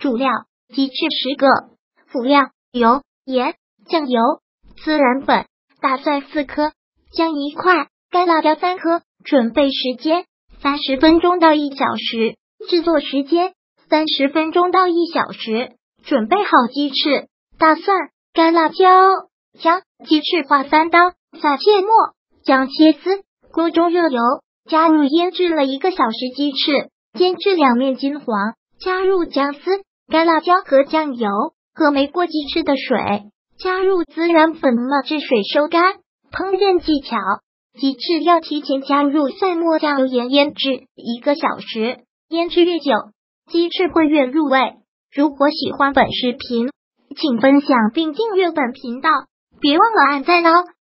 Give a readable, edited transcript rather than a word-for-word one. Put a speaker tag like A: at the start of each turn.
A: 主料：鸡翅10个，辅料：油、盐、酱油、孜然粉、大蒜4颗，姜1块，干辣椒3颗。准备时间：30分钟到1小时。制作时间：30分钟到1小时。准备好鸡翅、大蒜、干辣椒，将鸡翅划3刀，撒芥末，将切丝。锅中热油，加入腌制了1个小时鸡翅，煎至两面金黄，加入姜丝、干辣椒和酱油，和没过鸡翅的水，加入孜然粉末至水收干。烹饪技巧：鸡翅要提前加入蒜末酱油盐腌制1个小时，腌制越久，鸡翅会越入味。如果喜欢本视频，请分享并订阅本频道，别忘了按赞哦。